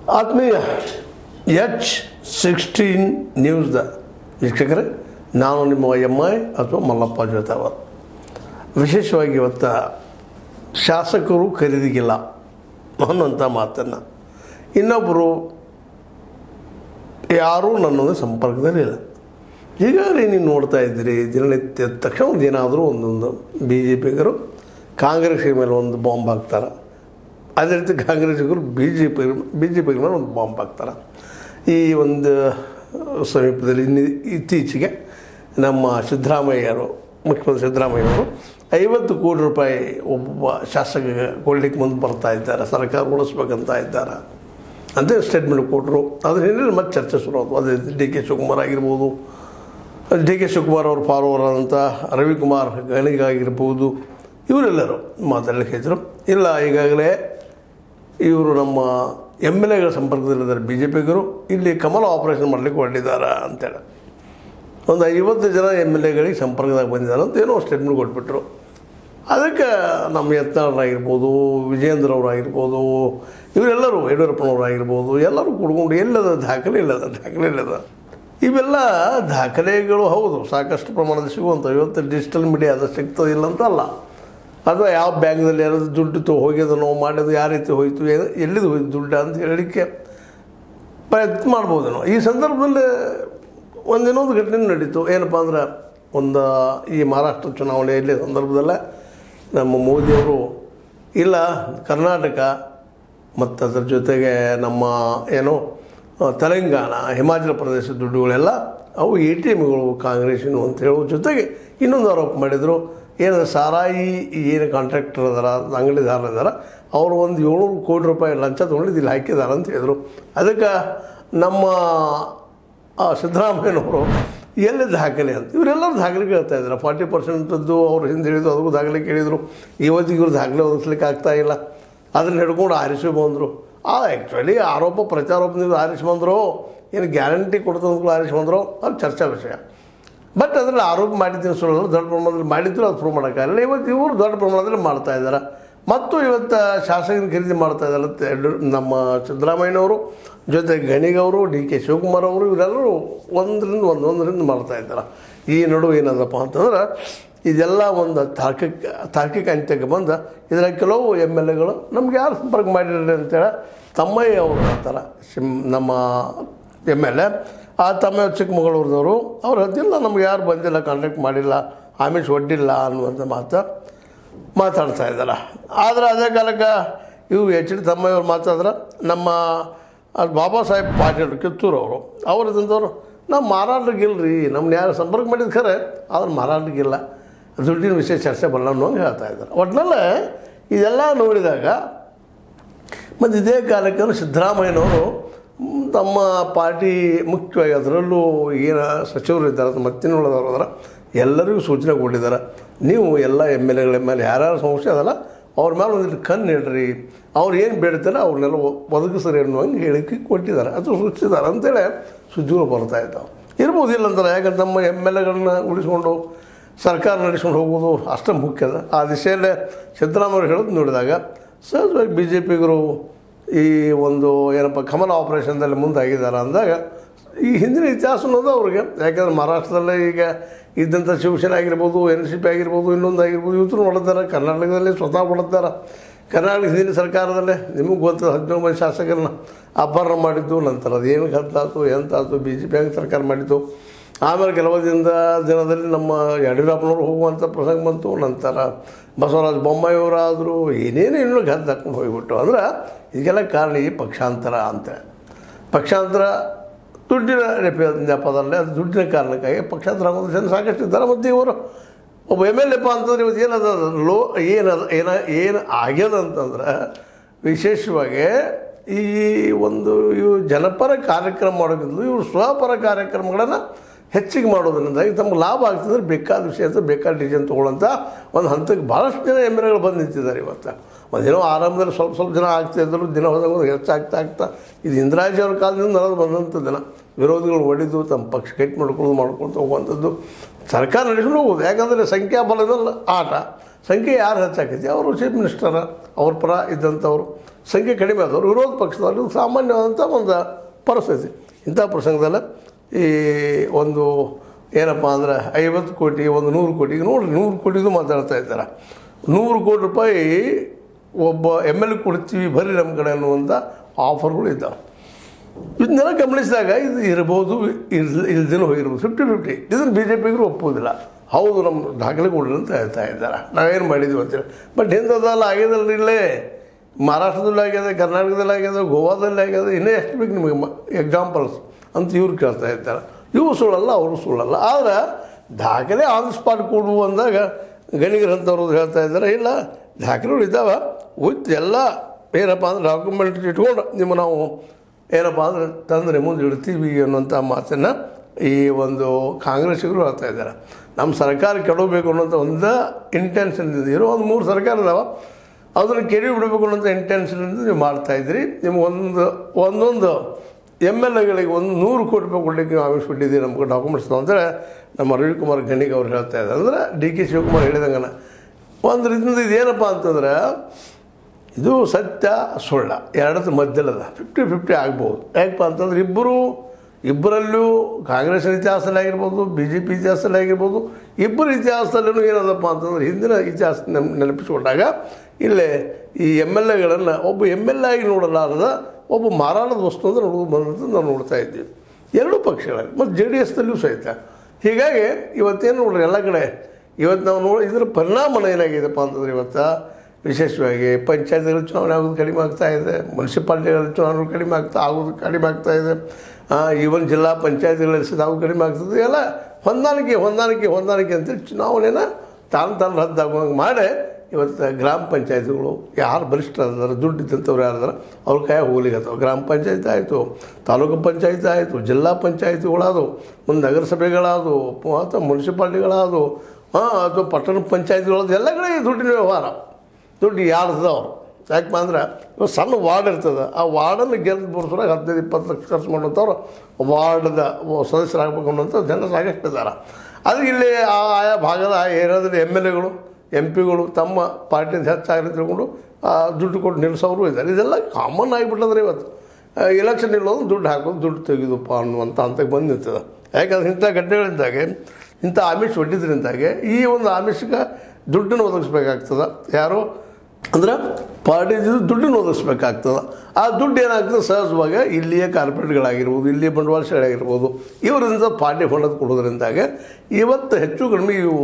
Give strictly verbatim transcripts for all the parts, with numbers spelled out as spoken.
ಆತ್ಮೀಯ H sixteen ನ್ಯೂಸ್ದ ವೀಕ್ಷಕರೇ, ನಾನು ನಿಮ್ಮ ಎಮ್ ಐ ಅಥವಾ ಮಲ್ಲಪ್ಪ ಜೋತಾವರ್. ವಿಶೇಷವಾಗಿ ಇವತ್ತು ಶಾಸಕರು ಖರೀದಿಗಿಲ್ಲ ಅನ್ನೋಂಥ ಮಾತನ್ನು ಇನ್ನೊಬ್ಬರು ಯಾರೂ ನನ್ನೊಂದು ಸಂಪರ್ಕದಲ್ಲಿಲ್ಲ. ಈಗಾಗಲೇ ನೀವು ನೋಡ್ತಾ ಇದ್ದೀರಿ, ದಿನನಿತ್ಯ ತಕ್ಷಣ ಒಂದು ಏನಾದರೂ ಒಂದೊಂದು ಬಿ ಜೆ ಪಿಗರು ಕಾಂಗ್ರೆಸ್ಸಿನ ಮೇಲೆ ಒಂದು ಬಾಂಬ್ ಹಾಕ್ತಾರೆ, ಅದೇ ರೀತಿ ಕಾಂಗ್ರೆಸ್ಸಿಗರು B J P B J ಪಿಗಳ ಮೇಲೆ ಒಂದು ಬಾಂಬ್ ಹಾಕ್ತಾರೆ. ಈ ಒಂದು ಸಮೀಪದಲ್ಲಿ ಇನ್ನು ಇತ್ತೀಚೆಗೆ ನಮ್ಮ ಸಿದ್ದರಾಮಯ್ಯರು ಮುಖ್ಯಮಂತ್ರಿ ಸಿದ್ದರಾಮಯ್ಯವರು ಐವತ್ತು ಕೋಟಿ ರೂಪಾಯಿ ಒಬ್ಬ ಶಾಸಕ ಕೊಡಲಿಕ್ಕೆ ಮುಂದೆ ಬರ್ತಾ ಇದ್ದಾರೆ, ಸರ್ಕಾರ ಉಳಿಸ್ಬೇಕಂತ ಇದ್ದಾರೆ ಅಂತ ಸ್ಟೇಟ್ಮೆಂಟ್ ಕೊಟ್ಟರು. ಅದ್ರ ಹಿನ್ನೆಲೆ ಮತ್ತೆ ಚರ್ಚೆ ಶುರು ಆಯಿತು. ಅದೇ ಡಿ ಕೆ ಶಿವಕುಮಾರ್ ಆಗಿರ್ಬೋದು, ಡಿ ಕೆ ಶಿವಕುಮಾರ್ ಅವ್ರ ಫಾಲೋವರ್ ಆದಂಥ ರವಿಕುಮಾರ್ ಗಣಿಗಾಗಿರ್ಬೋದು, ಇವರೆಲ್ಲರೂ ಮಾತಾಡಲಿಕ್ಕೆ ಇದ್ದರು. ಇಲ್ಲ, ಈಗಾಗಲೇ ಇವರು ನಮ್ಮ ಎಮ್ ಎಲ್ ಎಗಳ ಸಂಪರ್ಕದಲ್ಲಿದ್ದಾರೆ ಬಿ ಜೆ ಪಿಗರು, ಇಲ್ಲಿ ಕಮಲ ಆಪರೇಷನ್ ಮಾಡಲಿಕ್ಕೆ ಹೊರಟಿದ್ದಾರೆ ಅಂತೇಳಿ ಒಂದು ಐವತ್ತು ಜನ ಎಮ್ ಎಲ್ ಎಗಳಿಗೆ ಸಂಪರ್ಕದಾಗ ಬಂದಿದ್ದಾರೆ ಅಂತ ಏನೋ ಸ್ಟೇಟ್ಮೆಂಟ್ ಕೊಟ್ಬಿಟ್ರು. ಅದಕ್ಕೆ ನಮ್ಮ ಯತ್ನಾಳರಾಗಿರ್ಬೋದು, ವಿಜೇಂದ್ರ ಅವರಾಗಿರ್ಬೋದು, ಇವರೆಲ್ಲರೂ ಯಡಿಯೂರಪ್ಪನವರಾಗಿರ್ಬೋದು, ಎಲ್ಲರೂ ಕುಡ್ಕೊಂಡು ಎಲ್ಲದ ದಾಖಲೆ ಇಲ್ಲದ ದಾಖಲೆ ಇಲ್ಲದ ಇವೆಲ್ಲ ದಾಖಲೆಗಳು ಹೌದು ಸಾಕಷ್ಟು ಪ್ರಮಾಣದಲ್ಲಿ ಸಿಗುವಂಥ. ಇವತ್ತು ಡಿಜಿಟಲ್ ಮೀಡಿಯಾದ ಸಿಗ್ತದಿಲ್ಲ ಅಂತ ಅಲ್ಲ, ಅಥವಾ ಯಾವ ಬ್ಯಾಂಕ್ದಲ್ಲಿ ಯಾರಾದ್ರು ದುಡ್ಡು ತೊ ಹೋಗ್ಯದ ನಾವು ಮಾಡೋದು, ಯಾವ ರೀತಿ ಹೋಯಿತು, ಎಲ್ಲಿದು ಹೋಯ್ತು ದುಡ್ಡು ಅಂತ ಹೇಳಲಿಕ್ಕೆ ಪ್ರಯತ್ನ ಮಾಡ್ಬೋದು ನಾವು. ಈ ಸಂದರ್ಭದಲ್ಲಿ ಒಂದಿನೊಂದು ಘಟನೆ ನಡೀತು. ಏನಪ್ಪ ಅಂದ್ರೆ, ಒಂದು ಈ ಮಹಾರಾಷ್ಟ್ರ ಚುನಾವಣೆಯಲ್ಲಿ ಸಂದರ್ಭದಲ್ಲೇ ನಮ್ಮ ಮೋದಿಯವರು ಇಲ್ಲ ಕರ್ನಾಟಕ ಮತ್ತು ಅದ್ರ ಜೊತೆಗೆ ನಮ್ಮ ಏನೋ ತೆಲಂಗಾಣ, ಹಿಮಾಚಲ ಪ್ರದೇಶ ದುಡ್ಡುಗಳೆಲ್ಲ ಅವು ಎ ಟಿ ಎಮ್ಗಳು ಕಾಂಗ್ರೆಸ್ಸಿನ ಅಂತ ಹೇಳೋ ಜೊತೆಗೆ ಇನ್ನೊಂದು ಆರೋಪ ಮಾಡಿದರು. ಏನು ಸಾರಾಯಿ ಏನು ಕಾಂಟ್ರಾಕ್ಟರ್ ಅದಾರ, ಅಂಗಡಿದಾರ ಇದಾರ, ಅವರು ಒಂದು ಏಳ್ನೂರು ಕೋಟಿ ರೂಪಾಯಿ ಲಂಚ ತೊಗೊಂಡಿದ್ದು ಇಲ್ಲಿ ಹಾಕಿದ್ದಾರೆ ಅಂತ ಹೇಳಿದರು. ಅದಕ್ಕೆ ನಮ್ಮ ಸಿದ್ದರಾಮಯ್ಯನವರು ಎಲ್ಲಿ ದಾಖಲೆ ಅಂತ ಇವರೆಲ್ಲರೂ ದಾಖಲೆ ಕೇಳ್ತಾ ಇದ್ದಾರೆ. ಫಾರ್ಟಿ ಪರ್ಸೆಂಟದ್ದು ಅವ್ರು ಹಿಂದೆ ಹೇಳಿದ್ರು, ಅದಕ್ಕೂ ದಾಖಲೆ ಕೇಳಿದರು. ಇವತ್ತಿಗೆ ಇವ್ರು ದಾಖಲೆ ಒದಗಿಸ್ಲಿಕ್ಕೆ ಆಗ್ತಾಯಿಲ್ಲ. ಅದನ್ನು ಹಿಡ್ಕೊಂಡು ಆರಿಸಿ ಬಂದರು. ಆ ಆ್ಯಕ್ಚುಲಿ ಆರೋಪ ಪ್ರತ್ಯಾರೋಪದಿಂದ ಆರಿಸಿ ಬಂದರು, ಏನು ಗ್ಯಾರಂಟಿ ಕೊಡ್ತಂದ್ರೂ ಆರಿಸಿ ಬಂದರು, ಅದು ಚರ್ಚಾ ವಿಷಯ. ಬಟ್ ಅದರಲ್ಲಿ ಆರೋಪ ಮಾಡಿದ್ದೀನಿ ಸುಳ್ಳು, ದೊಡ್ಡ ಪ್ರಮಾಣದಲ್ಲಿ ಮಾಡಿದ್ರು ಅದು ಪ್ರೂವ್ ಮಾಡೋಕ್ಕಾಗಲ್ಲ. ಇವತ್ತು ಇವರು ದೊಡ್ಡ ಪ್ರಮಾಣದಲ್ಲಿ ಮಾಡ್ತಾ ಇದ್ದಾರೆ. ಮತ್ತು ಇವತ್ತು ಶಾಸಕರ ಖರೀದಿ ಮಾಡ್ತಾ ಇದ್ದಾರೆ ನಮ್ಮ ಸಿದ್ದರಾಮಯ್ಯನವರು, ಜೊತೆಗೆ ಗಣಿಗವರು, ಡಿ ಕೆ ಶಿವಕುಮಾರ್ ಅವರು, ಇವರೆಲ್ಲರೂ ಒಂದರಿಂದ ಒಂದು ಒಂದರಿಂದ ಮಾಡ್ತಾ ಇದ್ದಾರೆ. ಈ ನಡುವೆ ಏನದಪ್ಪ ಅಂತಂದ್ರೆ, ಇದೆಲ್ಲ ಒಂದು ತಾರ್ಕಿಕ ತಾರ್ಕಿಕ ಅಂತ್ಯಕ್ಕೆ ಬಂದ ಇದರ ಕೆಲವು ಎಮ್ ಎಲ್ ಎಗಳು ನಮ್ಗೆ ಯಾರು ಸಂಪರ್ಕ ಮಾಡಿರಲಿ ಅಂತೇಳಿ ತಮ್ಮಯ್ಯ ಅವರು ಹೇಳ್ತಾರೆ. ಸಿಮ್ ನಮ್ಮ ಎಮ್ ಎಲ್ ಎ ಆ ತಮ್ಮ ಚಿಕ್ಕಮಗಳೂರಿನವರು ಅವ್ರು ಹೇಳ್ತಿಲ್ಲ, ನಮ್ಗೆ ಯಾರು ಬಂದಿಲ್ಲ, ಕಾಂಟ್ಯಾಕ್ಟ್ ಮಾಡಿಲ್ಲ, ಆಮಿಷ ಒಡ್ಡಿಲ್ಲ ಅನ್ನುವಂಥ ಮಾತು ಮಾತಾಡ್ತಾ ಇದ್ದಾರೆ. ಆದರೆ ಅದೇ ಕಾಲಕ್ಕೆ ಇವು ಎಚ್ ಡಿ ತಮ್ಮಯ್ಯವ್ರು ಮಾತಾಡಿದ್ರೆ ನಮ್ಮ ಬಾಬಾ ಸಾಹೇಬ್ ಪಾಟೀಲ್ ಕಿತ್ತೂರು ಅವರು ಅವ್ರದಂಥವ್ರು ನಾವು ಮಾರಾಟಗಿಲ್ಲ ರೀ, ನಮ್ಮನ್ನ ಯಾರು ಸಂಪರ್ಕ ಮಾಡಿದ ಖರೆ ಆದ್ರೆ ಮಾರಾಟಗಿಲ್ಲ, ದುಡ್ಡಿನ ವಿಷಯ ಚರ್ಚೆ ಬರಲ್ಲ ಅನ್ನೋಂಗೆ ಹೇಳ್ತಾ ಇದ್ದಾರೆ. ಒಟ್ಟಿನಲ್ಲೇ ಇದೆಲ್ಲ ನೋಡಿದಾಗ ಮತ್ತು ಇದೇ ಕಾಲಕ್ಕೆ ಸಿದ್ದರಾಮಯ್ಯನವರು ತಮ್ಮ ಪಾರ್ಟಿ ಮುಖ್ಯವಾಗಿ ಅದರಲ್ಲೂ ಏನು ಸಚಿವರು ಇದ್ದಾರೆ ಮತ್ತಿನೊಳದವ್ರು ಅದರ ಎಲ್ಲರಿಗೂ ಸೂಚನೆ ಕೊಟ್ಟಿದ್ದಾರೆ. ನೀವು ಎಲ್ಲ ಎಮ್ ಎಲ್ ಎಗಳ ಮೇಲೆ ಯಾರ್ಯಾರು ಸಮಸ್ಯೆ ಅದಲ್ಲ ಅವ್ರ ಮೇಲೆ ಒಂದಿಟ್ಟು ಕಣ್ಣು ಇಡ್ರಿ, ಅವ್ರು ಏನು ಬೇಡ್ತಾರೆ ಅವ್ರನ್ನೆಲ್ಲ ಒದಗಿಸ್ರಿ ಅನ್ನುವಂಗೆ ಹೇಳಿಕೆ ಕೊಟ್ಟಿದ್ದಾರೆ ಅಥವಾ ಸೂಚಿಸಿದ್ದಾರೆ ಅಂತೇಳಿ ಸುದ್ದಿಗಳು ಬರ್ತಾ ಇದ್ದಾವೆ. ಇರ್ಬೋದು ಇಲ್ಲ ಅಂತಾರೆ, ಯಾಕಂದ್ರೆ ನಮ್ಮ ಎಮ್ ಎಲ್ ಎಗಳನ್ನ ಉಳಿಸ್ಕೊಂಡು ಸರ್ಕಾರ ನಡೆಸ್ಕೊಂಡು ಹೋಗೋದು ಅಷ್ಟೇ ಮುಖ್ಯದ. ಆ ದಿಶೆಯಲ್ಲೇ ಸಿದ್ದರಾಮಯ್ಯ ಹೇಳೋದು ನೋಡಿದಾಗ ಸಹಜವಾಗಿ ಬಿ ಜೆ ಪಿಗರು ಈ ಒಂದು ಏನಪ್ಪ ಕಮಲ ಆಪರೇಷನ್ದಲ್ಲಿ ಮುಂದಾಗಿದ್ದಾರೆ ಅಂದಾಗ ಈ ಹಿಂದಿನ ಇತಿಹಾಸ ಅನ್ನೋದು ಅವ್ರಿಗೆ. ಯಾಕೆಂದರೆ ಮಹಾರಾಷ್ಟ್ರದಲ್ಲೇ ಈಗ ಇದ್ದಂಥ ಶಿವಸೇನೆ ಆಗಿರ್ಬೋದು, ಎನ್ ಸಿ ಪಿ ಆಗಿರ್ಬೋದು, ಇನ್ನೊಂದು ಆಗಿರ್ಬೋದು, ಇವತ್ತು ಹೊಡೆದಾರೆ. ಕರ್ನಾಟಕದಲ್ಲಿ ಸ್ವತಃ ಹೊಡೆದಾರೆ. ಕರ್ನಾಟಕ ಹಿಂದಿನ ಸರ್ಕಾರದಲ್ಲೇ ನಿಮಗೆ ಗೊತ್ತದ ಹದಿನೇಳು ಮಂದಿ ಶಾಸಕರನ್ನ ಅಪಹರಣ ಮಾಡಿದ್ದು. ನಂತರ ಅದು ಏನು ಗದ್ದಾತು ಎಂತಾಯ್ತು, ಬಿ ಜೆ ಪಿ ಆಗಿ ಸರ್ಕಾರ ಮಾಡಿತ್ತು. ಆಮೇಲೆ ಕೆಲವು ದಿನದ ದಿನದಲ್ಲಿ ನಮ್ಮ ಯಡಿಯೂರಪ್ಪನವರು ಹೋಗುವಂಥ ಪ್ರಸಂಗ ಬಂತು. ನಂತರ ಬಸವರಾಜ ಬೊಮ್ಮಾಯಿಯವರಾದರೂ ಏನೇನು ಇನ್ನೂ ಗದ್ದು ಹಾಕ್ಕೊಂಡು ಹೋಗಿಬಿಟ್ಟು. ಅಂದ್ರೆ ಇದಕ್ಕೆಲ್ಲ ಕಾರಣ ಈ ಪಕ್ಷಾಂತರ ಅಂತ. ಪಕ್ಷಾಂತರ ದುಡ್ಡಿನ ನೆಪದಲ್ಲೇ ಅದು ದುಡ್ಡಿನ ಕಾರಣಕ್ಕಾಗಿ ಪಕ್ಷಾಂತರ ಆಗೋದು ಜನ ಸಾಕಷ್ಟು ಇದ್ದಾರೆ. ಮತ್ತು ಇವರು ಒಬ್ಬ ಎಮ್ ಎಲ್ ಎಪ್ಪ ಅಂತಂದ್ರೆ ಇವತ್ತು ಏನದ ಲೋ ಏನದ ಏನ ಏನು ಆಗ್ಯದ ಅಂತಂದ್ರೆ ವಿಶೇಷವಾಗಿ ಈ ಒಂದು ಇವು ಜನಪರ ಕಾರ್ಯಕ್ರಮ ಮಾಡೋದ್ರಿಂದ ಇವರು ಸ್ವಪರ ಕಾರ್ಯಕ್ರಮಗಳನ್ನು ಹೆಚ್ಚಿಗೆ ಮಾಡೋದ್ರಿಂದ ಈಗ ತಮ್ಗೆ ಲಾಭ ಆಗ್ತಂದ್ರೆ ಬೇಕಾದ ವಿಷಯ ಅಂತ ಬೇಕಾದ ಡಿಸಿಷನ್ ತೊಗೊಳ್ಳೋಂಥ ಒಂದು ಹಂತಕ್ಕೆ ಭಾಳಷ್ಟು ಜನ ಎಮ್ ಎಲ್ ಎಗಳು ಬಂದು ನಿಂತಿದ್ದಾರೆ. ಇವತ್ತು ಒಂದಿನೋ ಆರಂಭದಲ್ಲಿ ಸ್ವಲ್ಪ ಸ್ವಲ್ಪ ಜನ ಆಗ್ತಾಯಿದ್ರು, ದಿನ ಹೋದಾಗ ಹೆಚ್ಚಾಗ್ತಾ ಆಗ್ತಾ ಇದು ಇಂದಿರಾಜಿ ಅವ್ರ ಕಾಲದಿಂದ ನಡೆದು ಬಂದಂಥ ದಿನ ವಿರೋಧಿಗಳು ಹೊಡಿದು ತಮ್ಮ ಪಕ್ಷ ಕೆಟ್ಟು ಮಾಡ್ಕೊಳ್ಳೋದು ಮಾಡ್ಕೊಳ್ತಾ ಹೋಗುವಂಥದ್ದು ಸರ್ಕಾರ ನಡೆಸ್ಕೊಂಡು ಹೋಗೋದು. ಯಾಕಂದರೆ ಸಂಖ್ಯಾಬಲದಲ್ಲಿ ಆಟ ಸಂಖ್ಯೆ ಯಾರು ಹೆಚ್ಚಾಕೈತಿ ಅವರು ಚೀಫ್ ಮಿನಿಸ್ಟರ ಅವ್ರ ಪರ ಇದ್ದಂಥವ್ರು ಸಂಖ್ಯೆ ಕಡಿಮೆ ಆದವರು ವಿರೋಧ ಪಕ್ಷದವರು ಸಾಮಾನ್ಯವಾದಂಥ ಒಂದು ಪರಿಸ್ಥಿತಿ. ಇಂಥ ಪ್ರಸಂಗದಲ್ಲಿ ಈ ಒಂದು ಏನಪ್ಪ ಅಂದ್ರೆ ಐವತ್ತು ಕೋಟಿ ಒಂದು ನೂರು ಕೋಟಿ ನೋಡಿರಿ, ನೂರು ಕೋಟಿದು ಮಾತಾಡ್ತಾ ಇದ್ದಾರೆ. ನೂರು ಕೋಟಿ ರೂಪಾಯಿ ಒಬ್ಬ ಎಮ್ ಎಲ್ ಎ ಕೊಡ್ತೀವಿ ಬರ್ರಿ ನಮ್ಮ ಕಡೆ ಅನ್ನುವಂಥ ಆಫರ್ಗಳು ಇದ್ದಾವೆ. ಇದನ್ನೆಲ್ಲ ಗಮನಿಸಿದಾಗ ಇದು ಇರ್ಬೋದು, ಇಲ್ ಇಲ್ದೇನೂ ಹೋಗಿರ್ಬೋದು, ಫಿಫ್ಟಿ ಫಿಫ್ಟಿ. ಇದನ್ನು ಬಿ ಜೆ ಪಿಗರು ಒಪ್ಪೋದಿಲ್ಲ. ಹೌದು ನಮ್ಮ ದಾಖಲೆ ಕೊಡ್ರಿ ಅಂತ ಹೇಳ್ತಾ ಇದ್ದಾರೆ. ನಾವೇನು ಮಾಡಿದ್ವಿ ಅಂತೇಳಿ. ಬಟ್ ಹಿಂದಲ್ಲ ಆಗ್ಯದಲ್ರಿ, ಇಲ್ಲೇ ಮಹಾರಾಷ್ಟ್ರದಲ್ಲಿ ಆಗ್ಯದ, ಕರ್ನಾಟಕದಲ್ಲಿ ಆಗ್ಯದ, ಗೋವಾದಲ್ಲಿ ಆಗ್ಯದ, ಇನ್ನೂ ಎಷ್ಟು ಬೇಕು ನಿಮಗೆ ಎಕ್ಸಾಂಪಲ್ಸ್ ಅಂತ ಇವ್ರು ಕೇಳ್ತಾ ಇದ್ದಾರೆ. ಇವು ಸುಳ್ಳಲ್ಲ, ಅವರು ಸುಳ್ಳಲ್ಲ. ಆದರೆ ದಾಖಲೆ ಆನ್ ದ ಸ್ಪಾಟ್ ಕೊಡು ಅಂದಾಗ ಗಣಿಗರಂಥವ್ರು ಹೇಳ್ತಾ ಇದ್ದಾರೆ, ಇಲ್ಲ ದಾಖಲೆಗಳು ಇದ್ದಾವೆ ವಿತ್ ಎಲ್ಲ ಏನಪ್ಪ ಅಂದ್ರೆ ಡಾಕ್ಯುಮೆಂಟ್ ಇಟ್ಕೊಂಡು ನಿಮ್ಮ ನಾವು ಏನಪ್ಪ ಅಂದ್ರೆ ತಂದರೆ ಮುಂದೆ ಇಡ್ತೀವಿ ಅನ್ನೋಂಥ ಮಾತನ್ನು ಈ ಒಂದು ಕಾಂಗ್ರೆಸ್ಸಿಗರು ಹೇಳ್ತಾ ಇದ್ದಾರೆ. ನಮ್ಮ ಸರ್ಕಾರ ಕೆಡಬೇಕು ಅನ್ನೋಂಥ ಒಂದು ಇಂಟೆನ್ಷನ್ನಿಂದ ಇರೋ ಒಂದು ಮೂರು ಸರ್ಕಾರ ಇದಾವೆ, ಅದನ್ನು ಕೆಡಿ ಬಿಡಬೇಕು ಅನ್ನೋಂಥ ಇಂಟೆನ್ಷನ್ನಿಂದ ನೀವು ಮಾಡ್ತಾಯಿದ್ರಿ. ನಿಮ್ಗೆ ಒಂದು ಒಂದೊಂದು ಎಮ್ ಎಲ್ ಎಗಳಿಗೆ ಒಂದು ನೂರು ಕೋಟಿ ರೂಪಾಯಿ ಕೊಡಲಿಕ್ಕೆ ನೀವು ಆಮಿಷ ಬಿಟ್ಟಿದ್ದೀರಿ ನಮ್ಗೆ ಡಾಕ್ಯುಮೆಂಟ್ಸ್ ಅಂತೇಳಿ ನಮ್ಮ ರವಿಕುಮಾರ್ ಗಣಿಗೆ ಅವ್ರು ಹೇಳ್ತಾ ಇದ್ದಾರೆ. ಅಂದರೆ ಡಿ ಕೆ ಶಿವಕುಮಾರ್ ಹೇಳಿದಂಗನ ಒಂದು ರೀತಿಯಿಂದ ಇದೇನಪ್ಪ ಅಂತಂದ್ರೆ ಇದು ಸತ್ಯ ಸುಳ್ಳ ಎರಡದ ಮಧ್ಯದಲ್ಲದ ಫಿಫ್ಟಿ ಫಿಫ್ಟಿ ಆಗ್ಬೋದು. ಯಾಕಪ್ಪ ಅಂತಂದ್ರೆ ಇಬ್ಬರು ಇಬ್ಬರಲ್ಲೂ ಕಾಂಗ್ರೆಸ್ನ ಇತಿಹಾಸದಲ್ಲಿ ಆಗಿರ್ಬೋದು, ಬಿ ಜೆ ಪಿ ಇತಿಹಾಸದಲ್ಲಿ ಆಗಿರ್ಬೋದು, ಇಬ್ಬರ ಇತಿಹಾಸದಲ್ಲೂ ಏನದಪ್ಪ ಅಂತಂದ್ರೆ ಹಿಂದಿನ ಇತಿಹಾಸ ನೆನಪಿಸಿಕೊಂಡಾಗ ಇಲ್ಲೇ ಈ ಎಮ್ ಎಲ್ ಎಗಳನ್ನು ಒಬ್ಬ ಎಮ್ ಎಲ್ ಎ ಆಗಿ ನೋಡಲಾರದ ಒಬ್ಬ ಮಾರಾಟದ ವಸ್ತು ಅಂತ ನೋಡೋದು ಬಂದಂತ ನಾವು ನೋಡ್ತಾ ಇದ್ದೀವಿ ಎರಡೂ ಪಕ್ಷಗಳಲ್ಲಿ, ಮತ್ತು ಜೆ ಡಿ ಎಸ್ದಲ್ಲಿಯೂ ಸಹಿತ. ಹೀಗಾಗಿ ಇವತ್ತೇನು ನೋಡ್ರಿ ಎಲ್ಲ ಕಡೆ ಇವತ್ತು ನಾವು ನೋಡಿ ಇದರ ಪರಿಣಾಮ ಏನಾಗಿದೆಪ್ಪ ಅಂತಂದ್ರೆ ಇವತ್ತು ವಿಶೇಷವಾಗಿ ಪಂಚಾಯತ್ಗಳ ಚುನಾವಣೆ ಆಗೋದು ಕಡಿಮೆ ಆಗ್ತಾ ಇದೆ, ಮುನ್ಸಿಪಾಲ್ಟಿಗಳ ಚುನಾವಣೆ ಕಡಿಮೆ ಆಗ್ತಾ ಆಗೋದು ಕಡಿಮೆ ಆಗ್ತಾ ಇದೆ, ಈವನ್ ಜಿಲ್ಲಾ ಪಂಚಾಯತ್ಗಳಲ್ಲಿ ಸಹಿತ ಆಗೋದು ಕಡಿಮೆ ಆಗ್ತದೆ. ಎಲ್ಲ ಹೊಂದಾಣಿಕೆ ಹೊಂದಾಣಿಕೆ ಹೊಂದಾಣಿಕೆ ಅಂತೇಳಿ ಚುನಾವಣೆನ ತಾನು ತಾನು ರದ್ದಾಗುವಂಗೆ ಮಾಡಿ ಇವತ್ತು ಗ್ರಾಮ ಪಂಚಾಯತ್ಗಳು ಯಾರು ಬಲಿಷ್ಠರಾದಾರೆ, ದುಡ್ಡು ಇದ್ದಂಥವ್ರು ಯಾರಿದಾರೆ ಅವ್ರ ಕೈ ಹೋಗ್ಲಿಕ್ಕತ್ತವ. ಗ್ರಾಮ ಪಂಚಾಯತ್ ಆಯಿತು, ತಾಲೂಕು ಪಂಚಾಯತ್ ಆಯಿತು, ಜಿಲ್ಲಾ ಪಂಚಾಯತ್ಗಳಾದವು, ಒಂದು ನಗರಸಭೆಗಳಾದವು, ಅಥವಾ ಮುನ್ಸಿಪಾಲ್ಟಿಗಳಾದವು, ಹಾಂ ಅಥವಾ ಪಟ್ಟಣ ಪಂಚಾಯತ್ಗಳಾದವು, ಎಲ್ಲ ಕಡೆ ದುಡ್ಡಿನ ವ್ಯವಹಾರ. ದುಡ್ಡು ಯಾರ್ದವ್ರು ಯಾಕಪ್ಪ ಅಂದ್ರೆ ಇವಾಗ ಸಣ್ಣ ವಾರ್ಡ್ ಇರ್ತದೆ, ಆ ವಾರ್ಡನ್ನು ಗೆದ್ದು ಬರ್ಸೋರಾಗ ಹದಿನೈದು ಇಪ್ಪತ್ತು ಲಕ್ಷ ಖರ್ಚು ಮಾಡೋಂಥವ್ರು ವಾರ್ಡ್ದ ಸದಸ್ಯರಾಗಬೇಕು ಅನ್ನೋಂಥ ಜನ ಸಾಕಷ್ಟಿದ್ದಾರೆ. ಅದು ಇಲ್ಲಿ ಆ ಆಯಾ ಭಾಗದ ಆ ಏರಿಯಾದಲ್ಲಿ ಎಮ್ ಎಲ್ ಎಗಳು ಎಂ ಪಿಗಳು ತಮ್ಮ ಪಾರ್ಟಿಯಿಂದ ಹೆಚ್ಚಾಗಿ ತಿಳ್ಕೊಂಡು ದುಡ್ಡು ಕೊಟ್ಟು ನಿಲ್ಲಿಸೋರು ಇದ್ದಾರೆ. ಇದೆಲ್ಲ ಕಾಮನ್ ಆಗಿಬಿಟ್ಟಂದ್ರೆ ಇವತ್ತು ಎಲೆಕ್ಷನ್ ಇಲ್ಲೋದು ದುಡ್ಡು ಹಾಕೋದು, ದುಡ್ಡು ತೆಗೆದಪ್ಪ ಅನ್ನುವಂಥ ಹಂತಕ್ಕೆ ಬಂದು ನಿಂತದೆ. ಯಾಕಂದ್ರೆ ಇಂಥ ಘಟನೆಗಳಿದ್ದಾಗೆ, ಇಂಥ ಆಮಿಷ ಒಡ್ಡಿದ್ರಿಂದಾಗೆ ಈ ಒಂದು ಆಮಿಷಕ್ಕೆ ದುಡ್ಡನ್ನು ಒದಗಿಸ್ಬೇಕಾಗ್ತದೆ. ಯಾರು ಅಂದ್ರೆ ಪಾರ್ಟಿ ದುಡ್ಡನ್ನು ಒದಗಿಸ್ಬೇಕಾಗ್ತದೆ. ಆ ದುಡ್ಡು ಏನಾಗ್ತದೆ ಸಹಜವಾಗಿ ಇಲ್ಲಿಯ ಕಾರ್ಪೊರೇಟ್ಗಳಾಗಿರ್ಬೋದು, ಇಲ್ಲಿಯ ಬಂಡವಾಳಶಾಹಿಗಳಾಗಿರ್ಬೋದು, ಇವರಿಂದ ಪಾರ್ಟಿ ಫಂಡದು ಕೊಡೋದ್ರಿಂದಾಗೆ ಇವತ್ತು ಹೆಚ್ಚು ಕಡಿಮೆ ಇವು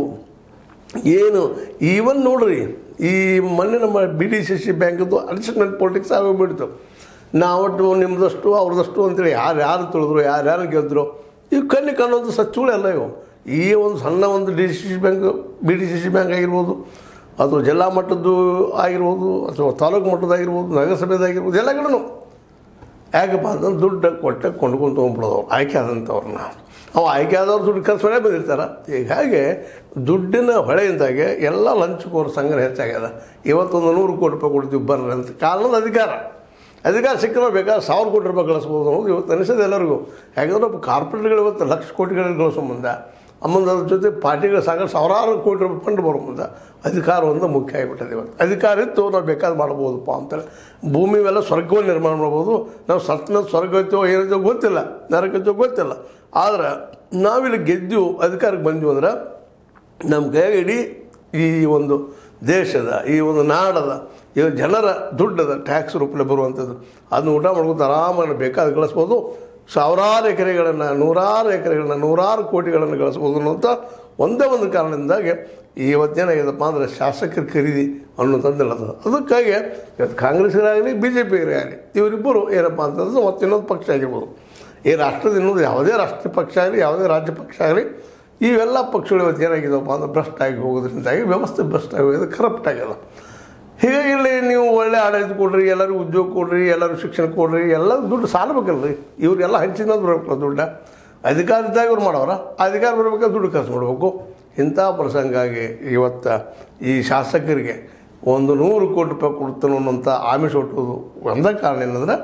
ಏನು ಈವನ್ ನೋಡ್ರಿ ಈ ಮೊನ್ನೆ ನಮ್ಮ ಬಿ ಡಿ ಸಿ ಸಿ ಬ್ಯಾಂಕದ್ದು ಅಡ್ಜಸ್ಟ್ಮೆಂಟ್ ಪೊಲಿಟಿಕ್ಸ್ ಆಗೋಗ್ಬಿಡ್ತು. ನಾವಟ್ಟು ನಿಮ್ಮದಷ್ಟು ಅವ್ರದಷ್ಟು ಅಂತೇಳಿ ಯಾರು ಯಾರು ತಿಳಿದ್ರು, ಯಾರು ಯಾರು ಗೆದ್ದರು, ಇವು ಕಣ್ಣಿ ಕಾಣುವಂಥ ಸಚ್ಚುಗಳೆಲ್ಲ ಇವು. ಈ ಒಂದು ಸಣ್ಣ ಒಂದು D C C bank B D C C bank ಆಗಿರ್ಬೋದು, ಅಥವಾ ಜಿಲ್ಲಾ ಮಟ್ಟದ್ದು ಆಗಿರ್ಬೋದು, ಅಥವಾ ತಾಲೂಕು ಮಟ್ಟದಾಗಿರ್ಬೋದು, ನಗರಸಭೆದಾಗಿರ್ಬೋದು, ಎಲ್ಲ ಕಡೆನೂ ಯಾಕಪ್ಪ ಅಂತಂದ್ರೆ ದುಡ್ಡು ಕೊಟ್ಟೆ ಕೊಂಡ್ಕೊಂಡು ತೊಗೊಂಡ್ಬಿಡೋದು ಆಯ್ಕೆ ಆದಂಥವ್ರನ್ನ. ಅವು ಆಯ್ಕೆ ಆದವ್ರು ದುಡ್ಡು ಖರ್ಚು ಹೊಳೆ ಬಂದಿರ್ತಾರೆ. ಹೀಗಾಗಿ ದುಡ್ಡಿನ ಹೊಳೆಯಿಂದಾಗೆ ಎಲ್ಲ ಲಂಚಕೋರ ಸಂಗ್ರಹ ಹೆಚ್ಚಾಗ್ಯದ. ಇವತ್ತೊಂದು ನೂರು ಕೋಟಿ ರೂಪಾಯಿ ಕೊಡ್ತೀವಿ ಬರ್ರಿ ಅಂತ ಕಾರಣದ ಅಧಿಕಾರ ಅಧಿಕಾರ ಸಿಕ್ಕರೆ ಬೇಕಾದ್ರೆ ಸಾವಿರ ಕೋಟಿ ರೂಪಾಯಿ ಗಳಿಸ್ಬೋದು ಅನ್ನೋದು ಇವತ್ತು ಅನಿಸೋದು ಎಲ್ಲರಿಗೂ. ಯಾಕಂದ್ರೆ ಒಬ್ಬ ಕಾರ್ಪೊರೇಟ್ಗಳು ಇವತ್ತು ಲಕ್ಷ ಕೋಟಿಗಳಲ್ಲಿ ಗಳಿಸೋ ಮುಂದೆ ಅಮ್ಮಂದು ಅದ್ರ ಜೊತೆ ಪಾರ್ಟಿಗಳು ಸಾಕಷ್ಟು ಸಾವಿರಾರು ಕೋಟಿ ರೂಪಾಯಿ ಫಂಡ್ ಬರೋ ಮುಂದೆ ಅಧಿಕಾರ ಒಂದು ಮುಖ್ಯ ಆಗಿಬಿಟ್ಟದೆ. ಇವತ್ತು ಅಧಿಕಾರ ಇತ್ತು ನಾವು ಬೇಕಾದ್ರೆ ಮಾಡ್ಬೋದಪ್ಪ ಅಂತೇಳಿ ಭೂಮಿ ಮೇಲೆ ಸ್ವರ್ಗವನ್ನು ನಿರ್ಮಾಣ ಮಾಡ್ಬೋದು. ನಾವು ಸತ್ನ ಸ್ವರ್ಗ ಐತೋ ಏನೈತೋ ಗೊತ್ತಿಲ್ಲ, ನರಕೈತೋ ಗೊತ್ತಿಲ್ಲ. ಆದರೆ ನಾವಿಲ್ಲಿ ಗೆದ್ದು ಅಧಿಕಾರಕ್ಕೆ ಬಂದ್ವಿ ಅಂದ್ರೆ ನಮ್ಮ ಕೈಯಾಗ ಇಡೀ ಈ ಒಂದು ದೇಶದ ಈ ಒಂದು ನಾಡದ ಈ ಜನರ ದುಡ್ಡದ ಟ್ಯಾಕ್ಸ್ ರೂಪದಲ್ಲಿ ಬರುವಂಥದ್ದು ಅದನ್ನ ಊಟ ಮಾಡ್ಕೊಂಡು ಆರಾಮಾಗಿ ಬೇಕಾದ ಗಳಿಸ್ಬೋದು. ಸಾವಿರಾರು ಎಕರೆಗಳನ್ನು, ನೂರಾರು ಎಕರೆಗಳನ್ನ, ನೂರಾರು ಕೋಟಿಗಳನ್ನು ಗಳಿಸ್ಬೋದು ಅನ್ನೋಂಥ ಒಂದೇ ಒಂದು ಕಾರಣದಿಂದಾಗಿ ಇವತ್ತೇನಾಗಿದೆಪ್ಪ ಅಂದರೆ ಶಾಸಕರ ಖರೀದಿ ಅನ್ನೋಂಥದ್ದು ಹೇಳೋದು. ಅದಕ್ಕಾಗಿ ಇವತ್ತು ಕಾಂಗ್ರೆಸ್ಸಿಗಾಗಲಿ ಬಿ ಜೆ ಪಿಗರಾಗಲಿ ಇವರಿಬ್ಬರು ಏನಪ್ಪ ಅಂತಂದ್ರೆ ಮತ್ತು ಇನ್ನೊಂದು ಪಕ್ಷ ಆಗಿರ್ಬೋದು, ಈ ರಾಷ್ಟ್ರದ ಇನ್ನೊಂದು ಯಾವುದೇ ರಾಷ್ಟ್ರೀಯ ಪಕ್ಷ ಆಗಲಿ ಯಾವುದೇ ರಾಜ್ಯ ಪಕ್ಷ ಆಗಲಿ ಇವೆಲ್ಲ ಪಕ್ಷಗಳು ಇವತ್ತು ಏನಾಗಿದೆಯಪ್ಪ ಅಂದ್ರೆ ಭ್ರಷ್ಟಾಗಿ ಹೋಗೋದ್ರಿಂದಾಗಿ ವ್ಯವಸ್ಥೆ ಭ್ರಷ್ಟಾಗಿ ಹೋಗೋದು, ಕರಪ್ಟ್ ಆಗ್ಯದ. ಹೀಗಾಗಿ ಇಲ್ಲಿ ನೀವು ಒಳ್ಳೆ ಆಡಳಿತ ಕೊಡ್ರಿ, ಎಲ್ಲರಿಗೂ ಉದ್ಯೋಗ ಕೊಡ್ರಿ, ಎಲ್ಲರೂ ಶಿಕ್ಷಣ ಕೊಡ್ರಿ, ಎಲ್ಲ ದುಡ್ಡು ಸಾಲಬೇಕಲ್ರಿ. ಇವ್ರಿಗೆಲ್ಲ ಹಂಚಿನದು ಬರಬೇಕಲ್ಲ ದುಡ್ಡ. ಅಧಿಕಾರ ಇದ್ದಾಗ ಇವ್ರು ಮಾಡೋರ, ಅಧಿಕಾರ ಬರಬೇಕಾದ್ರೆ ದುಡ್ಡು ಖರ್ಚು ಮಾಡಬೇಕು. ಇಂಥ ಪ್ರಸಂಗಾಗಿ ಇವತ್ತು ಈ ಶಾಸಕರಿಗೆ ಒಂದು ನೂರು ಕೋಟಿ ರೂಪಾಯಿ ಕೊಡ್ತಾನೋ ಅನ್ನೋಂಥ ಆಮಿಷ ಹುಟ್ಟೋದು ಒಂದೇ ಕಾರಣ ಏನಂದ್ರೆ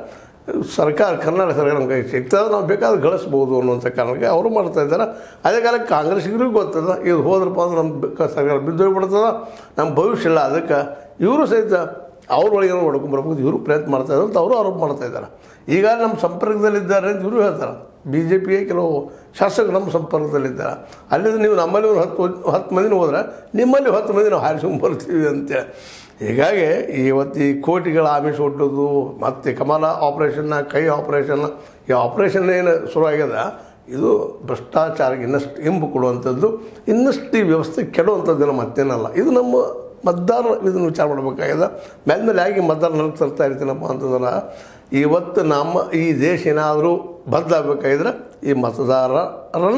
ಸರ್ಕಾರ ಕರ್ನಾಟಕ ಸರ್ಕಾರ ನಮ್ಮ ಕೈಗೆ ಸಿಗ್ತದೆ, ನಾವು ಬೇಕಾದ್ರೆ ಗಳಿಸ್ಬೋದು ಅನ್ನುವಂಥ ಕಾರಣಕ್ಕೆ ಅವರು ಮಾಡ್ತಾ ಇದ್ದಾರೆ. ಅದೇ ಕಾಲಕ್ಕೆ ಕಾಂಗ್ರೆಸ್ಸಿಗರಿಗೂ ಗೊತ್ತದ ಇದು ಹೋದ್ರಪ್ಪ ಅಂದ್ರೆ ನಮ್ಮ ಸರ್ಕಾರ ಬಿದ್ದೋಗ್ಬಿಡ್ತದ, ನಮ್ಮ ಭವಿಷ್ಯ ಇಲ್ಲ. ಅದಕ್ಕೆ ಇವರು ಸಹಿತ ಅವ್ರೊಳಗೇನೋ ಹೊಡ್ಕೊಂಬರ್ಬೋದು ಇವರು ಪ್ರಯತ್ನ ಮಾಡ್ತಾಯಿದ್ದಾರೆ ಅಂತ ಅವರು ಆರೋಪ ಮಾಡ್ತಾಯಿದ್ದಾರೆ. ಈಗ ನಮ್ಮ ಸಂಪರ್ಕದಲ್ಲಿದ್ದಾರೆ ಅಂತ ಇವರು ಹೇಳ್ತಾರೆ. ಬಿ ಜೆ ಪಿಯ ಕೆಲವು ಶಾಸಕರು ನಮ್ಮ ಸಂಪರ್ಕದಲ್ಲಿದ್ದಾರೆ. ಅಲ್ಲಿಂದ ನೀವು ನಮ್ಮಲ್ಲಿ ಒಂದು ಹತ್ತು ಹತ್ತು ಮಂದಿನ ಹೋದ್ರೆ ನಿಮ್ಮಲ್ಲಿ ಹತ್ತು ಮಂದಿ ನಾವು ಹಾರಿಸ್ಕೊಂಡು ಬರ್ತೀವಿ ಅಂತೇಳಿ. ಹೀಗಾಗಿ ಇವತ್ತು ಈ ಕೋಟಿಗಳ ಆಮಿಷ ಹುಟ್ಟೋದು ಮತ್ತು ಕಮಲ ಆಪ್ರೇಷನ್ನ ಕೈ ಆಪ್ರೇಷನ್ನ ಈ ಆಪ್ರೇಷನ್ ಏನು ಶುರುವಾಗ್ಯದ ಇದು ಭ್ರಷ್ಟಾಚಾರಕ್ಕೆ ಇನ್ನಷ್ಟು ಇಂಬು ಕೊಡುವಂಥದ್ದು, ಇನ್ನಷ್ಟು ಈ ವ್ಯವಸ್ಥೆ ಕೆಡುವಂಥದ್ದೆಲ್ಲ ಮತ್ತೇನಲ್ಲ. ಇದು ನಮ್ಮ ಮತದಾರರು ಇದನ್ನು ವಿಚಾರ ಮಾಡಬೇಕಾಗಿದೆ. ಮೇಲ್ಮೇಲೆ ಆಗಿ ಮತದಾರ ನನಗೆ ತರ್ತಾ ಇರ್ತೀನಪ್ಪ ಅಂತಂದ್ರೆ ಇವತ್ತು ನಮ್ಮ ಈ ದೇಶ ಏನಾದರೂ ಬದಲಾಗಬೇಕಾಗಿದ್ರೆ ಈ ಮತದಾರರನ್ನ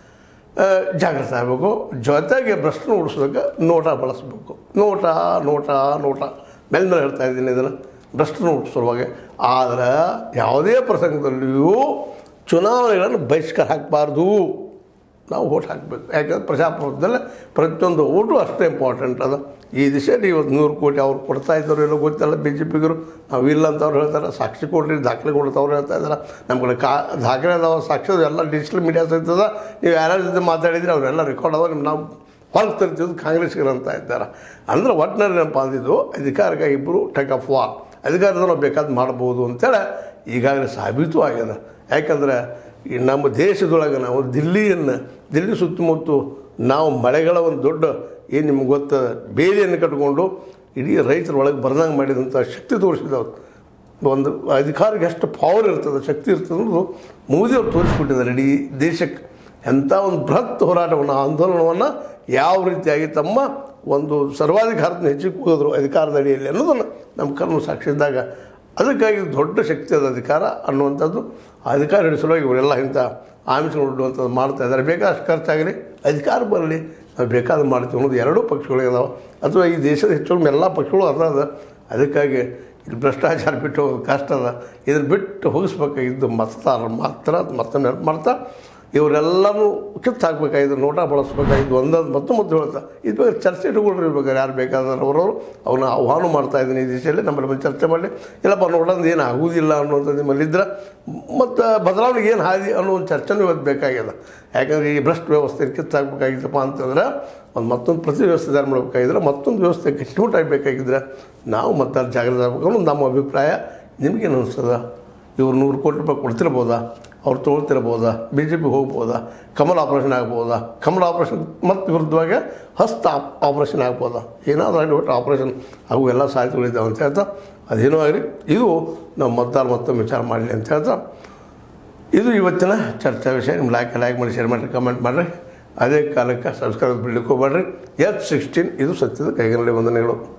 ಜಾಗೃತ ಆಗಬೇಕು. ಜೊತೆಗೆ ಭ್ರಷ್ಟನ ಉಳಿಸ್ಬೇಕು, ನೋಟ ಬಳಸಬೇಕು. ನೋಟ ನೋಟ ನೋಟ ಮೇಲ್ಮೇಲೆ ಹೇಳ್ತಾ ಇದ್ದೀನಿ ಇದನ್ನು ಭ್ರಷ್ಟನ ಉಳಿಸುವಾಗ. ಆದರೆ ಯಾವುದೇ ಪ್ರಸಂಗದಲ್ಲಿಯೂ ಚುನಾವಣೆಗಳನ್ನು ಬಹಿಷ್ಕಾರ ಹಾಕಬಾರ್ದು, ನಾವು ಓಟ್ ಹಾಕಬೇಕು. ಯಾಕಂದರೆ ಪ್ರಜಾಪ್ರಭುತ್ವದಲ್ಲೇ ಪ್ರತಿಯೊಂದು ಓಟು ಅಷ್ಟೇ ಇಂಪಾರ್ಟೆಂಟ್ ಅದ. ಈ ದಿಶೆಯಲ್ಲಿ ಇವತ್ತು ನೂರು ಕೋಟಿ ಅವ್ರು ಕೊಡ್ತಾ ಇದ್ದವರು ಎಲ್ಲೋ ಗೊತ್ತಿಲ್ಲ ಬಿ ಜೆ ಪಿಗರು. ನಾವು ಇಲ್ಲ ಅಂತ ಅವ್ರು ಹೇಳ್ತಾರೆ. ಸಾಕ್ಷಿ ಕೊಡ್ರಿ, ದಾಖಲೆ ಕೊಡ್ತವ್ರು ಹೇಳ್ತಾ ಇದ್ದಾರೆ. ನಮ್ಮ ಕಡೆ ಕಾ ದಾಖಲೆ ಅದಾವ, ಸಾಕ್ಷಿ ಎಲ್ಲ ಡಿಜಿಟಲ್ ಮೀಡಿಯಾ ಸಹಿತದ. ನೀವು ಯಾರ್ಯಾರ ಜೊತೆ ಮಾತಾಡಿದ್ರೆ ಅವರೆಲ್ಲ ರೆಕಾರ್ಡ್ ಅದಾವ, ನಿಮ್ಮ ನಾವು ಹೊರಗೆ ತರ್ತಿದ್ದು ಕಾಂಗ್ರೆಸ್ಸಿಗರು ಅಂತ ಇದ್ದಾರೆ. ಅಂದರೆ ಒಟ್ಟಿನಲ್ಲಿ ಏನಪ್ಪ ಅಂದಿದ್ದು ಅಧಿಕಾರಕ್ಕೆ ಇಬ್ಬರು ಟೇಕ್ ಆಫ್ ವಾರ್, ಅಧಿಕಾರದ ನಾವು ಬೇಕಾದ ಮಾಡ್ಬೋದು ಅಂತೇಳಿ ಈಗಾಗಲೇ ಸಾಬೀತು ಆಗ್ಯದ. ಯಾಕಂದರೆ ಈ ನಮ್ಮ ದೇಶದೊಳಗೆ ನಾವು ದಿಲ್ಲಿಯನ್ನು ದಿಲ್ಲಿ ಸುತ್ತಮುತ್ತ ನಾವು ಮಳೆಗಳ ಒಂದು ದೊಡ್ಡ ಏನು ನಿಮ್ಗೆ ಗೊತ್ತದ ಬೇಲಿಯನ್ನು ಕಟ್ಕೊಂಡು ಇಡೀ ರೈತರ ಒಳಗೆ ಬರ್ದಂಗೆ ಮಾಡಿದಂಥ ಶಕ್ತಿ ತೋರಿಸಿದವ್ರು. ಒಂದು ಅಧಿಕಾರಕ್ಕೆ ಎಷ್ಟು ಪವರ್ ಇರ್ತದೆ, ಶಕ್ತಿ ಇರ್ತದೆ ಅನ್ನೋದು ಮೋದಿಯವ್ರು ತೋರಿಸ್ಬಿಟ್ಟಿದ್ದಾರೆ ಇಡೀ ದೇಶಕ್ಕೆ. ಎಂಥ ಒಂದು ಬೃಹತ್ ಹೋರಾಟವನ್ನು ಆಂದೋಲನವನ್ನು ಯಾವ ರೀತಿಯಾಗಿ ತಮ್ಮ ಒಂದು ಸರ್ವಾಧಿಕಾರವನ್ನು ಹೆಚ್ಚಿಗೆ ಹೋದರು ಅಧಿಕಾರದ ಅಡಿಯಲ್ಲಿ ಅನ್ನೋದನ್ನು ನಮ್ಮ ಕರ್ಮ ಸಾಕ್ಷಿದ್ದಾಗ. ಅದಕ್ಕಾಗಿ ದೊಡ್ಡ ಶಕ್ತಿ ಅದ ಅಧಿಕಾರ ಅನ್ನುವಂಥದ್ದು. ಆ ಅಧಿಕಾರ ಹಿಡಿಸಲುವಾಗಿ ಇವರೆಲ್ಲ ಇಂಥ ಆಮಿಷಗೊಳ್ಳುವಂಥದ್ದು ಮಾಡ್ತಾ ಇದ್ದಾರೆ. ಬೇಕಾದಷ್ಟು ಖರ್ಚಾಗಲಿ, ಅಧಿಕಾರ ಬರಲಿ, ನಾವು ಬೇಕಾದ ಮಾಡ್ತೀವಿ ಅನ್ನೋದು ಎರಡೂ ಪಕ್ಷಗಳಿದಾವೆ. ಅಥವಾ ಈ ದೇಶದ ಹೆಚ್ಚು ಎಲ್ಲ ಪಕ್ಷಗಳು ಅದ. ಅದಕ್ಕಾಗಿ ಇಲ್ಲಿ ಭ್ರಷ್ಟಾಚಾರ ಬಿಟ್ಟು ಹೋಗೋದು ಕಷ್ಟ ಅದ. ಇದ್ರ ಬಿಟ್ಟು ಹೋಗಿಸ್ಬೇಕಾಗಿದ್ದು ಮತದಾರರು ಮಾತ್ರ. ಮತ್ತೊಮ್ಮೆ ನೆನಪು ಮಾಡ್ತಾ ಇವರೆಲ್ಲನೂ ಕಿತ್ತು ಹಾಕಬೇಕಾಗಿದ್ದು, ನೋಟ ಬಳಸ್ಬೇಕಾಗಿದ್ದು ಒಂದೊಂದು ಮತ್ತು ಮತ್ತು ಹೇಳ್ತಾ ಇದು ಬೇಕಾದ್ರೆ ಚರ್ಚೆ ಇಟ್ಕೊಂಡಿರ್ಬೇಕಾದ್ರೆ ಯಾರು ಬೇಕಾದ್ರೆ ಅವರವರು ಅವನ್ನ ಆಹ್ವಾನ ಮಾಡ್ತಾಯಿದ್ದೀನಿ ಈ ದೇಶದಲ್ಲಿ. ನಮ್ಮಲ್ಲಿ ಬಂದು ಚರ್ಚೆ ಮಾಡಲಿ. ಇಲ್ಲಪ್ಪ ನೋಡೋದು ಏನು ಆಗುವುದಿಲ್ಲ ಅನ್ನುವಂಥದ್ದು ನಿಮ್ಮಲ್ಲಿದ್ದರೆ ಮತ್ತು ಬದಲಾವಣೆಗೆ ಏನು ಹಾದಿ ಅನ್ನೋ ಒಂದು ಚರ್ಚೆನೂ ಇವತ್ತು ಬೇಕಾಗ್ಯದ. ಯಾಕಂದರೆ ಈ ಭ್ರಷ್ಟ ವ್ಯವಸ್ಥೆ ಕಿತ್ತು ಹಾಕಬೇಕಾಗಿತ್ತಪ್ಪ ಅಂತಂದ್ರೆ ಒಂದು ಮತ್ತೊಂದು ಪ್ರತಿ ವ್ಯವಸ್ಥೆ ತಯಾರು ಮಾಡಬೇಕಾಗಿದ್ರೆ, ಮತ್ತೊಂದು ವ್ಯವಸ್ಥೆ ಗಟ್ಟಿಮುಟ್ಟಾಗಬೇಕಾಗಿದ್ರೆ ನಾವು ಮತದಾರ ಜಾಗೃತಿ ಆಗಬೇಕು ಅನ್ನೋದು ನಮ್ಮ ಅಭಿಪ್ರಾಯ. ನಿಮಗೇನು ಅನಿಸ್ತದ? ಇವ್ರು ನೂರು ಕೋಟಿ ರೂಪಾಯಿ ಕೊಡ್ತಿರ್ಬೋದಾ? ಅವ್ರು ತೊಗೊಳ್ತಿರ್ಬೋದಾ? ಬಿ ಜೆ ಪಿ ಹೋಗ್ಬೋದಾ? ಕಮಲ್ ಆಪ್ರೇಷನ್ ಆಗ್ಬೋದಾ? ಕಮಲ್ ಆಪ್ರೇಷನ್ ಮತ್ತು ವಿರುದ್ಧವಾಗಿ ಹಸ್ತ ಆಪ್ರೇಷನ್ ಆಗ್ಬೋದಾ? ಏನಾದರೂ ಆಗಲಿ ಒಟ್ಟು ಆಪ್ರೇಷನ್ ಆಗು ಎಲ್ಲ ಸಾಧ್ಯತೆಗಳಿದ್ದಾವೆ ಅಂತ ಹೇಳ್ತಾ ಅದೇನೋ ಆಗಲಿ ಇದು ನಾವು ಮತದಾರ ಮತ್ತೊಮ್ಮೆ ವಿಚಾರ ಮಾಡಲಿ ಅಂತ ಹೇಳ್ತಾ ಇದು ಇವತ್ತಿನ ಚರ್ಚಾ ವಿಷಯ. ನಿಮ್ಮ ಲೈಕ್ ಲೈಕ್ ಮಾಡಿ, ಶೇರ್ ಮಾಡಿರಿ, ಕಮೆಂಟ್ ಮಾಡಿರಿ. ಅದೇ ಕಾಲಕ್ಕೆ ಸಬ್ಸ್ಕ್ರೈಬ್ ಬಿಡ್ಲಿಕ್ಕೆ ಹೋಗ್ಬೇಡ್ರಿ. ಎಫ್ ಸಿಕ್ಸ್ಟೀನ್ ಇದು ಸತ್ಯದ ಕೈಗನ್ನಡಿ ವಂದನೆಗಳು.